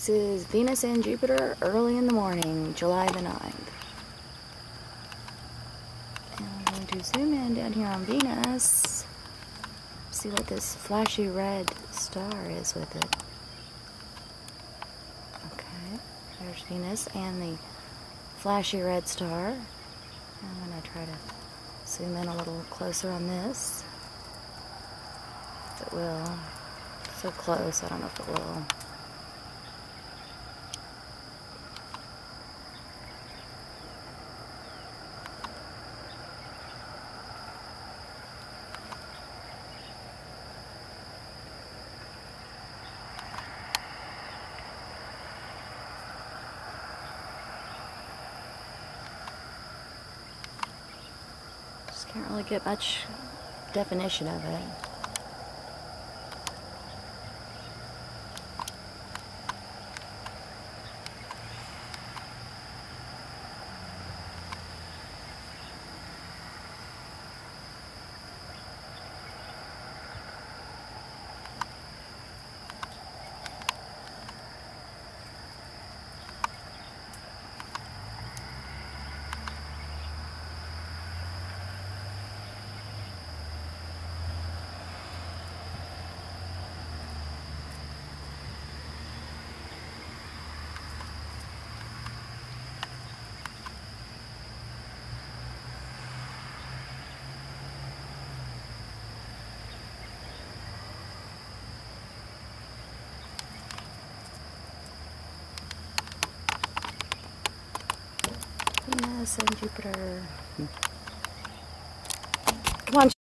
This is Venus and Jupiter early in the morning, July the 9th. And I'm going to zoom in down here on Venus, see what this flashy red star is with it. Okay, there's Venus and the flashy red star. I'm going to try to zoom in a little closer on this. If it will. So close, I don't know if it will. Just can't really get much definition of it. Venus and Jupiter. Come on.